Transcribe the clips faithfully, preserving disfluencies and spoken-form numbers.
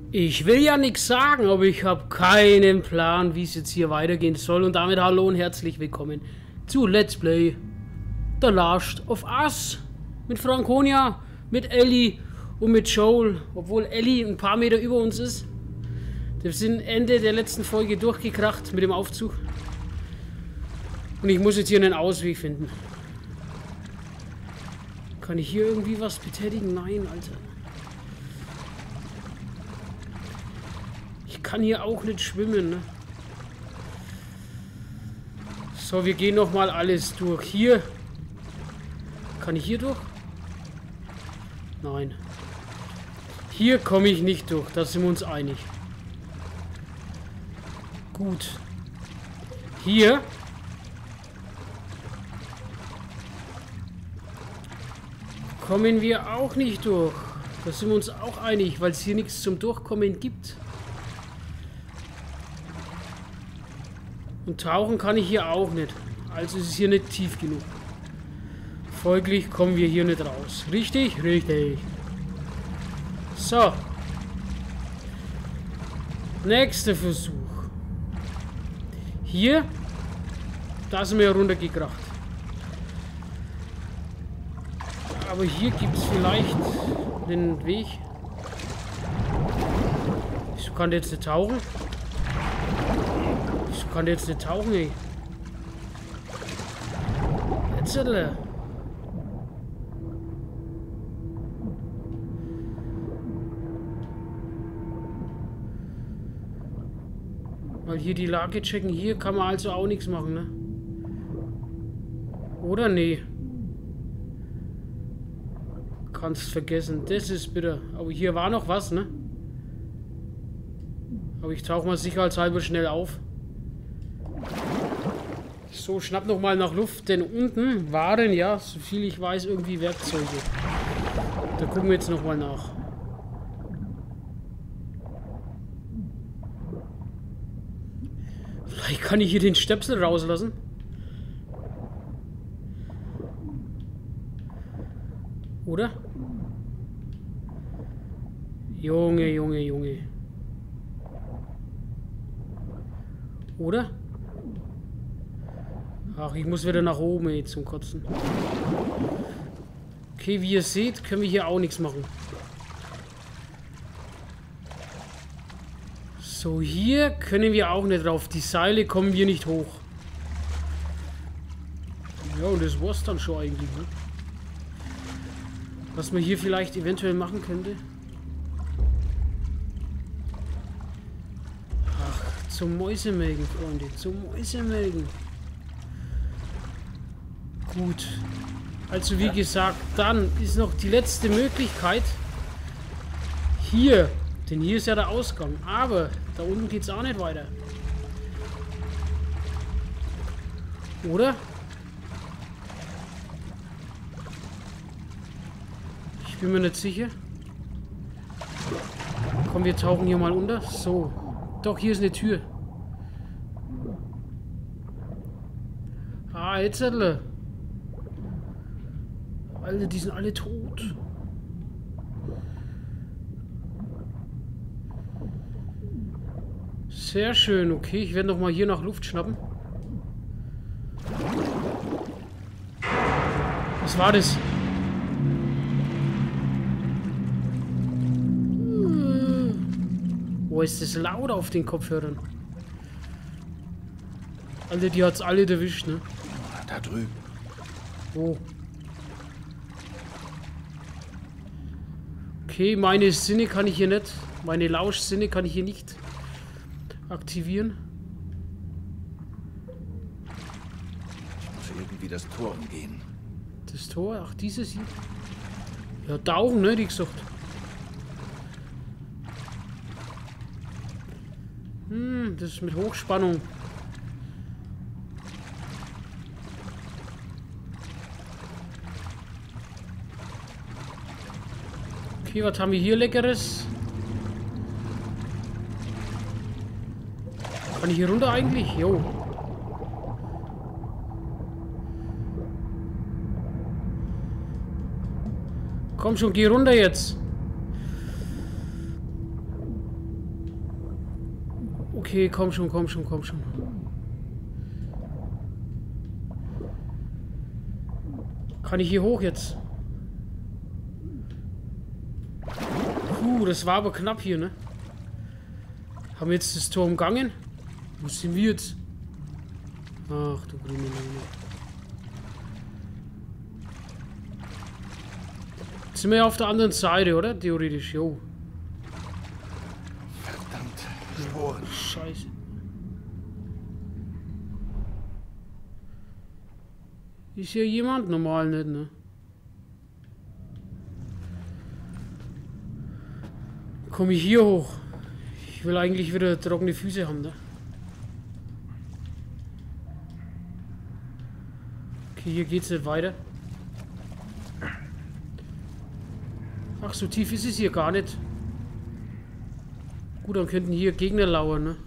Ich will ja nichts sagen, aber ich habe keinen Plan, wie es jetzt hier weitergehen soll. Und damit hallo und herzlich willkommen zu Let's Play The Last of Us. Mit Franconia, mit Ellie und mit Joel. Obwohl Ellie ein paar Meter über uns ist. Wir sind Ende der letzten Folge durchgekracht mit dem Aufzug. Und ich muss jetzt hier einen Ausweg finden. Kann ich hier irgendwie was betätigen? Nein, Alter. Ich kann hier auch nicht schwimmen, ne? So, wir gehen noch mal alles durch. Hier. Kann ich hier durch? Nein. Hier komme ich nicht durch. Da sind wir uns einig. Gut. Hier. Kommen wir auch nicht durch. Da sind wir uns auch einig, weil es hier nichts zum Durchkommen gibt. Und tauchen kann ich hier auch nicht. Also ist es hier nicht tief genug. Folglich kommen wir hier nicht raus. Richtig? Richtig. So. Nächster Versuch. Hier. Da sind wir ja runtergekracht. Aber hier gibt es vielleicht einen Weg. Ich kann jetzt nicht tauchen. Ich kann jetzt nicht tauchen, ey. Jetzt, oder? Weil hier die Lage checken. Hier kann man also auch nichts machen, ne? Oder? Nee. Kannst vergessen. Das ist bitter. Aber hier war noch was, ne? Aber ich tauche mal sicherheitshalber schnell auf. So, schnapp noch mal nach Luft, denn unten waren ja, so viel ich weiß, irgendwie Werkzeuge. Da gucken wir jetzt noch mal nach. Vielleicht kann ich hier den Stöpsel rauslassen. Oder? Junge, Junge, Junge. Oder? Ach, ich muss wieder nach oben ey, zum Kotzen. Okay, wie ihr seht, können wir hier auch nichts machen. So, hier können wir auch nicht drauf. Die Seile kommen wir nicht hoch. Ja, und das war's dann schon eigentlich. Ne? Was man hier vielleicht eventuell machen könnte. Ach, zum Mäusemelken, Freunde. Zum Mäusemelken. Gut. Also wie gesagt, dann ist noch die letzte Möglichkeit. Hier. Denn hier ist ja der Ausgang. Aber da unten geht es auch nicht weiter. Oder? Ich bin mir nicht sicher. Komm, wir tauchen hier mal unter. So. Doch, hier ist eine Tür. Ah, jetzt Alter, die sind alle tot. Sehr schön, okay. Ich werde noch mal hier nach Luft schnappen. Was war das? Wo ist das laut auf den Kopfhörern? Alter, die hat's alle erwischt, ne? Da drüben. Wo? Okay, meine Sinne kann ich hier nicht. Meine Lauschsinne kann ich hier nicht aktivieren. Ich muss irgendwie das Tor umgehen. Das Tor? Ach, dieses hier. Ja, tauchen, ne? Die gesagt. Hm, das ist mit Hochspannung. Okay, was haben wir hier Leckeres? Kann ich hier runter eigentlich? Jo. Komm schon, geh runter jetzt. Okay, komm schon, komm schon, komm schon. Kann ich hier hoch jetzt? Puh, das war aber knapp hier, ne? Haben wir jetzt das Tor umgangen? Wo sind wir jetzt? Ach du grüne Neune. Jetzt sind wir ja auf der anderen Seite, oder? Theoretisch, jo. Verdammt, Sporen. Scheiße. Ist hier jemand? Normal nicht, ne? Komme ich hier hoch? Ich will eigentlich wieder trockene Füße haben, ne? Okay, hier geht's nicht weiter. Ach, so tief ist es hier gar nicht. Gut, dann könnten hier Gegner lauern, ne?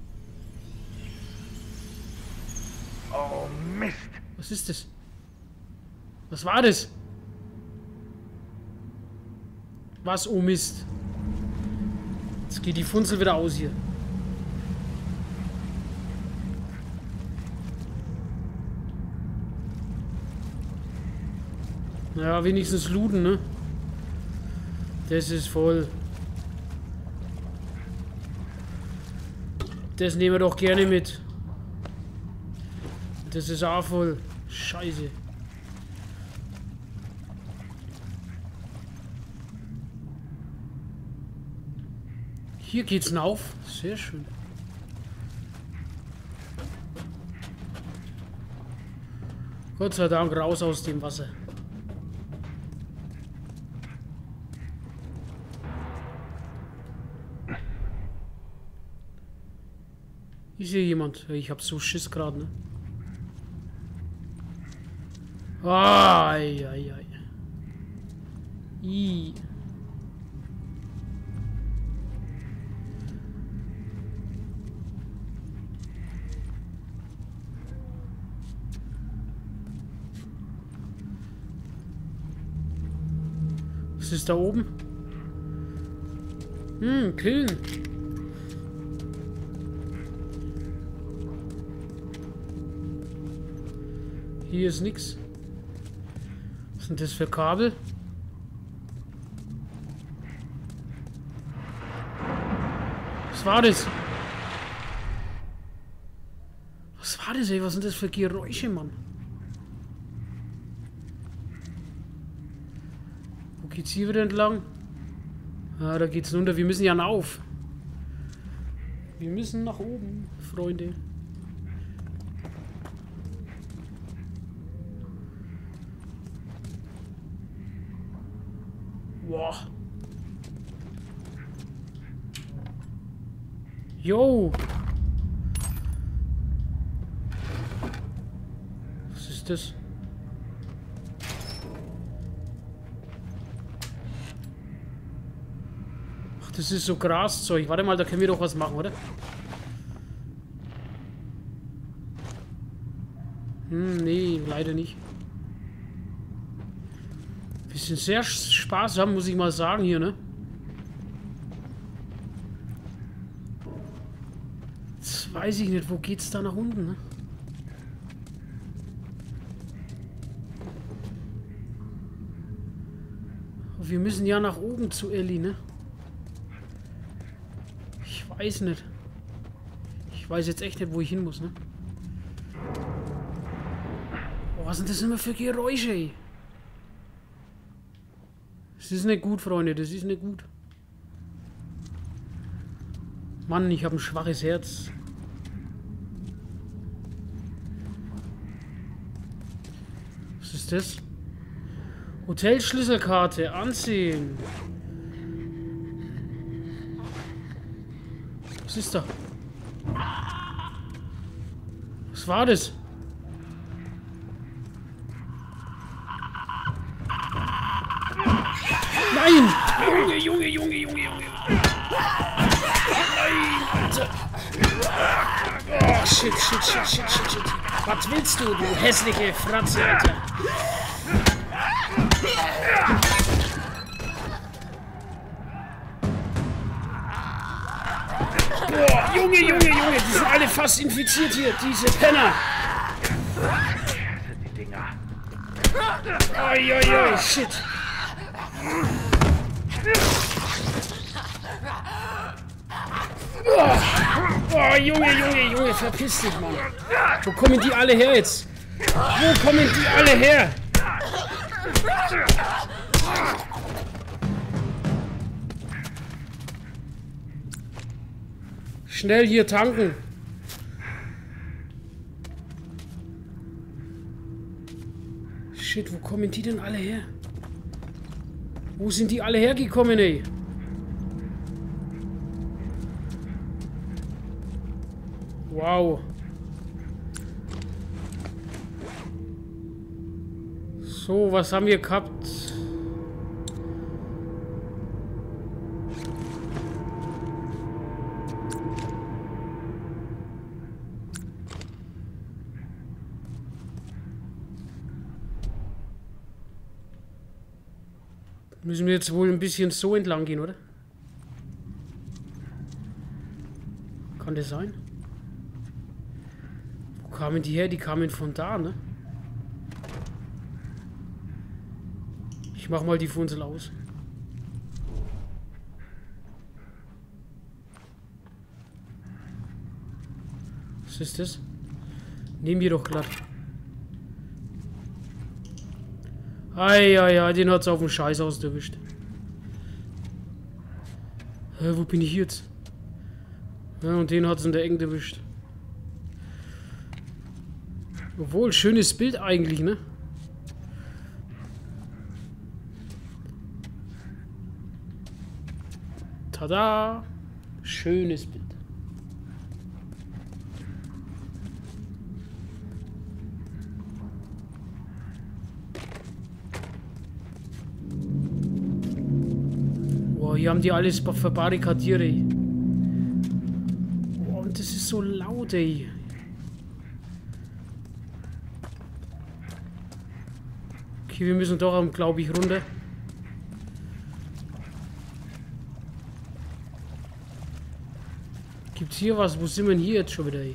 Oh, Mist. Was ist das? Was war das? Was, oh Mist. Jetzt geht die Funzel wieder aus hier. Ja, wenigstens looten, ne? Das ist voll. Das nehmen wir doch gerne mit. Das ist auch voll. Scheiße. Hier geht's hinauf. Sehr schön. Gott sei Dank raus aus dem Wasser. Ist hier jemand? Ich hab so Schiss gerade, ne? Ai, ai, ai. I. Was ist da oben? Hm, killen. Hier ist nix. Was sind das für Kabel? Was war das? Was war das, ey? Was sind das für Geräusche, Mann? Wo geht's hier wieder entlang? Ah, da geht's runter. Wir müssen ja hinauf. Wir müssen nach oben, Freunde. Boah. Jo. Was ist das? Ach, das ist so Graszeug. Warte mal, da können wir doch was machen, oder? Hm, nee, leider nicht. Wir sind sehr sparsam, muss ich mal sagen, hier, ne? Jetzt weiß ich nicht, wo geht's da nach unten, ne? Wir müssen ja nach oben zu Ellie, ne? Ich weiß nicht. Ich weiß jetzt echt nicht, wo ich hin muss, ne? Oh, was sind das immer für Geräusche, ey? Das ist nicht gut, Freunde. Das ist nicht gut. Mann, ich habe ein schwaches Herz. Was ist das? Hotelschlüsselkarte. Ansehen. Was ist da? Was war das? Nein! Junge, Junge, Junge, Junge, Junge. Nein, Alter. Oh, shit, shit, shit, shit, shit, shit. Was willst du, du hässliche Fratze, Alter? Boah, Junge, Junge, Junge, die sind alle fast infiziert hier, diese Penner. Die Dinger. Oi, oi, oi, shit. Oh, oh, Junge, Junge, Junge, verpiss dich, Mann. Wo kommen die alle her jetzt? Wo kommen die alle her? Schnell hier tanken. Shit, wo kommen die denn alle her? Wo sind die alle hergekommen, ey? Wow. So, was haben wir gehabt? Müssen wir jetzt wohl ein bisschen so entlang gehen, oder? Kann das sein? Wo kamen die her? Die kamen von da, ne? Ich mach mal die Funsel aus. Was ist das? Nehmen wir doch glatt. Eieiei, den hat's auf dem Scheiß aus erwischt. Hä, wo bin ich jetzt? Ja, und den hat's in der Ecke erwischt. Obwohl, schönes Bild eigentlich, ne? Tada! Schönes Bild. Boah, hier haben die alles verbarrikadiert, ey. Boah, und das ist so laut, ey. Okay, wir müssen doch, glaube ich, runter. Gibt's hier was? Wo sind wir denn hier jetzt schon wieder, ey?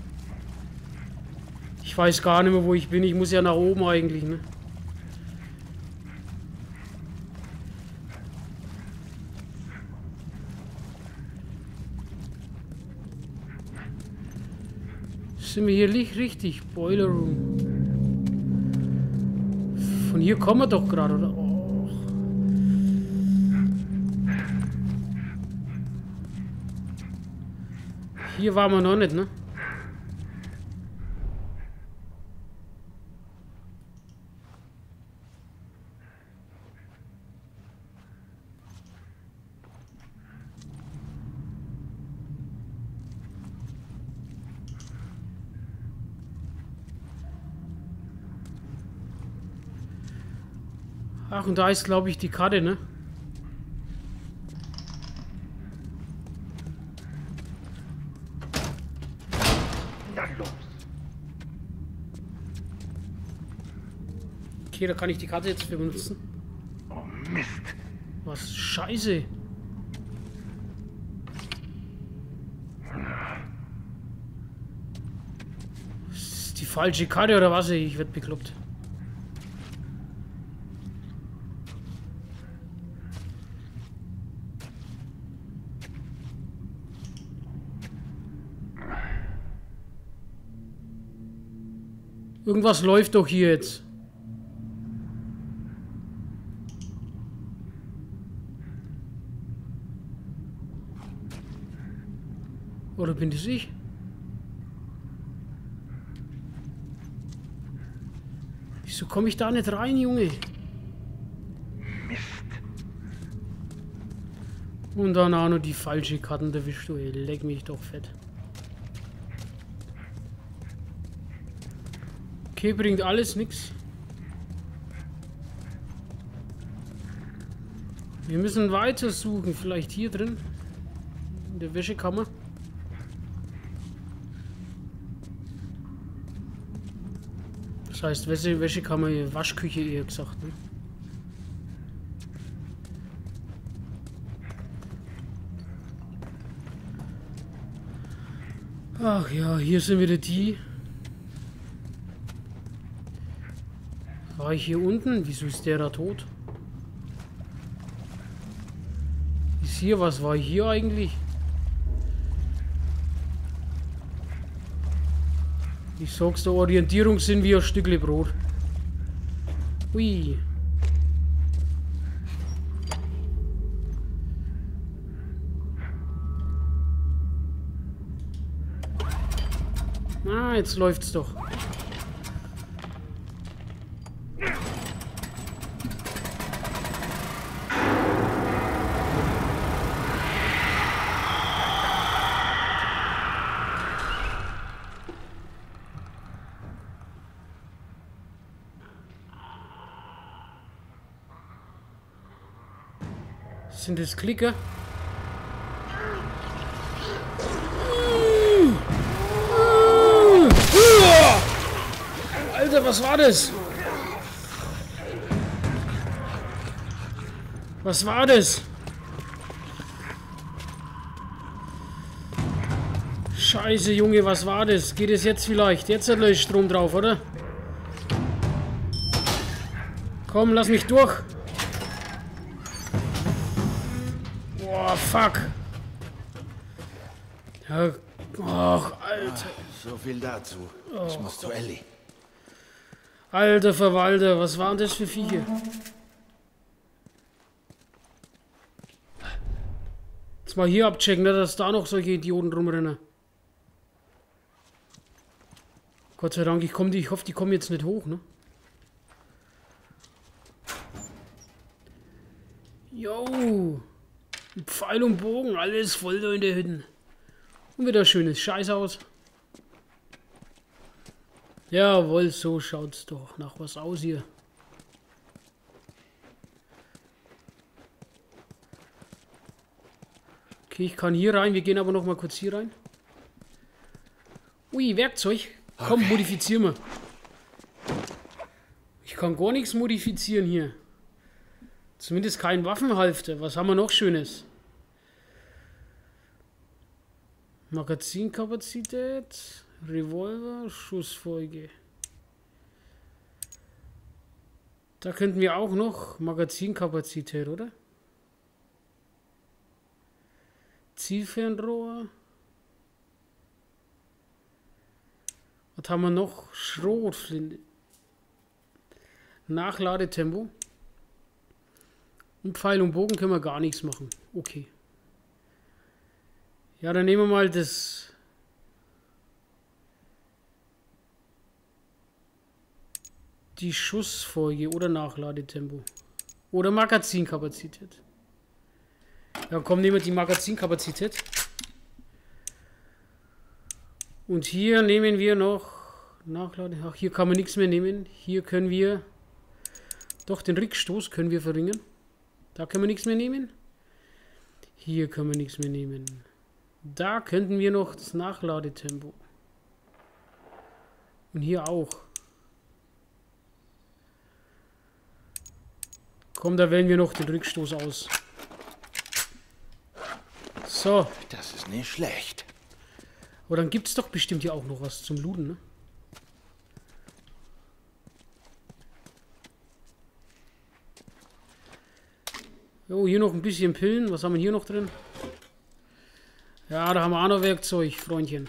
Ich weiß gar nicht mehr, wo ich bin. Ich muss ja nach oben eigentlich, ne? Sind wir hier nicht richtig? Boiler Room. Von hier kommen wir doch gerade, oder? Oh. Hier waren wir noch nicht, ne? Ach, und da ist, glaube ich, die Karte, ne? Okay, da kann ich die Karte jetzt für benutzen. Oh Mist. Was? Scheiße. Das ist die falsche Karte oder was? Ich werde bekloppt. Irgendwas läuft doch hier jetzt. Oder bin das ich? Wieso komme ich da nicht rein, Junge? Mist. Und dann auch noch die falsche Karten erwischt, du, ey. Leck mich doch fett. Okay, bringt alles nix. Wir müssen weiter suchen, vielleicht hier drin. In der Wäschekammer. Das heißt, Wäsche, Wäschekammer, Waschküche eher gesagt, ne? Ach ja, hier sind wieder die. War ich hier unten? Wieso ist der da tot? Ist hier was? War ich hier eigentlich? Ich sag's der Orientierung sind wie ein Stückle Brot. Ui. Ah, jetzt läuft's doch. Sind das Klicker? Alter, was war das? Was war das? Scheiße, Junge, was war das? Geht es jetzt vielleicht? Jetzt hat er Strom drauf, oder? Komm, lass mich durch. Boah, fuck. Ja, ach, Alter. So viel dazu. Ich muss zu Ellie. Alter Verwalter, was waren das für Viecher? Jetzt mal hier abchecken, ne, dass da noch solche Idioten rumrennen. Gott sei Dank, ich, komm die, ich hoffe, die kommen jetzt nicht hoch, ne? Jo. Pfeil und Bogen, alles voll da in der Hütte. Und wieder schönes Scheißhaus. Jawohl, so schaut's doch nach was aus hier. Okay, ich kann hier rein. Wir gehen aber noch mal kurz hier rein. Ui, Werkzeug. Komm, okay. Modifizieren wir. Ich kann gar nichts modifizieren hier. Zumindest kein Waffenhalfter. Was haben wir noch Schönes? Magazinkapazität. Revolver, Schussfolge. Da könnten wir auch noch Magazinkapazität, oder? Zielfernrohr. Was haben wir noch? Schrotflinte. Nachladetempo. Und Pfeil und Bogen können wir gar nichts machen. Okay. Ja, dann nehmen wir mal das... Die Schussfolge oder Nachladetempo. Oder Magazinkapazität. Ja, komm, nehmen wir die Magazinkapazität. Und hier nehmen wir noch Nachlade. Ach, hier kann man nichts mehr nehmen. Hier können wir doch den Rückstoß können wir verringern. Da können wir nichts mehr nehmen. Hier können wir nichts mehr nehmen. Da könnten wir noch das Nachladetempo. Und hier auch. Komm, da wählen wir noch den Rückstoß aus. So. Das ist nicht schlecht. Aber dann gibt es doch bestimmt hier auch noch was zum Looten, ne? Jo, hier noch ein bisschen Pillen. Was haben wir hier noch drin? Ja, da haben wir auch noch Werkzeug, Freundchen.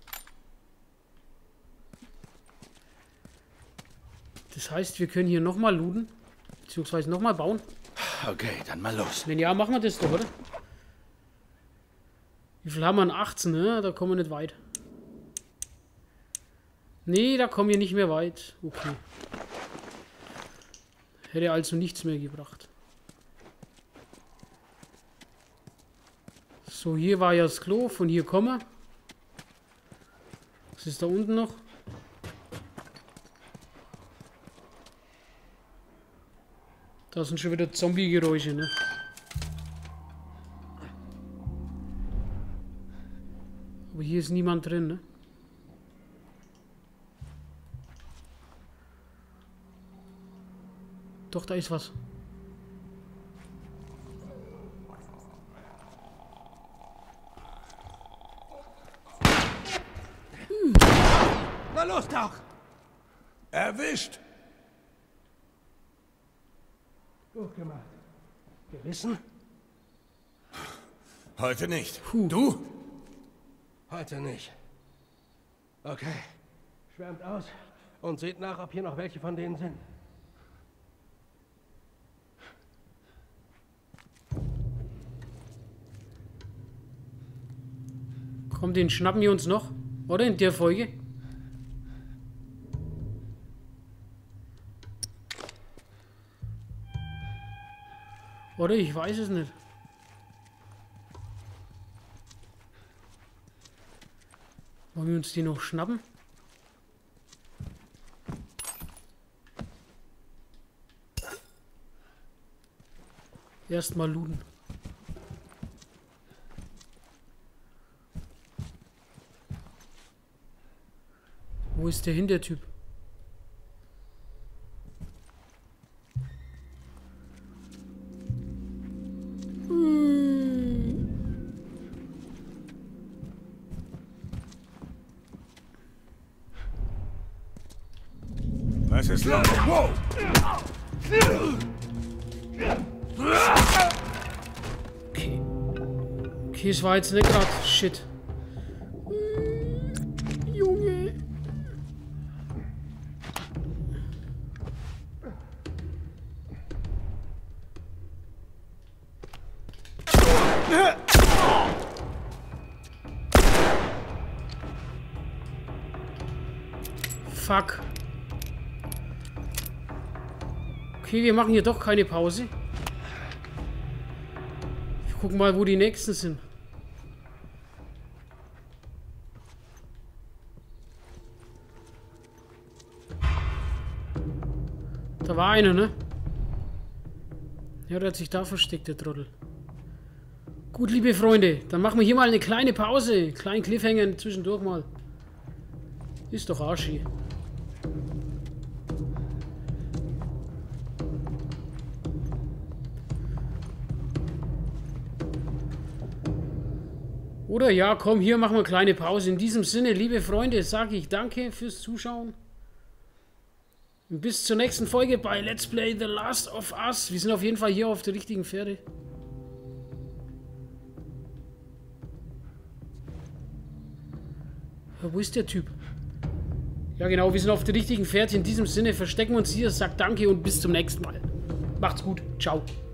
Das heißt, wir können hier nochmal looten. Beziehungsweise nochmal bauen. Okay, dann mal los. Wenn ja, machen wir das doch, oder? Wie viel haben wir? achtzehn, ne? Da kommen wir nicht weit. Nee, da kommen wir nicht mehr weit. Okay. Hätte also nichts mehr gebracht. So, hier war ja das Klo. Von hier kommen wir. Was ist da unten noch? Da sind schon wieder Zombie-Geräusche, ne? Aber hier ist niemand drin, ne? Doch, da ist was. Na los doch! Erwischt! Gut gemacht. Gewissen? Heute nicht. Puh. Du? Heute nicht. Okay. Schwärmt aus und seht nach, ob hier noch welche von denen sind. Komm, den schnappen wir uns noch. Oder in der Folge. Oder ich weiß es nicht. Wollen wir uns die noch schnappen? Erstmal looten. Wo ist der Hintertyp? Was ist los? Wow! Okay. Okay, es war jetzt nicht gerade. Shit. Junge. Fuck. Okay, wir machen hier doch keine Pause. Ich guck mal, wo die nächsten sind. Da war einer, ne? Ja, der hat sich da versteckt, der Trottel. Gut, liebe Freunde, dann machen wir hier mal eine kleine Pause. Kleinen Cliffhanger zwischendurch mal. Ist doch Arschi. Oder ja, komm, hier machen wir eine kleine Pause. In diesem Sinne, liebe Freunde, sage ich danke fürs Zuschauen. Und bis zur nächsten Folge bei Let's Play The Last of Us. Wir sind auf jeden Fall hier auf der richtigen Pferde. Ja, wo ist der Typ? Ja genau, wir sind auf der richtigen Pferde. In diesem Sinne verstecken wir uns hier, sagt danke und bis zum nächsten Mal. Macht's gut. Ciao.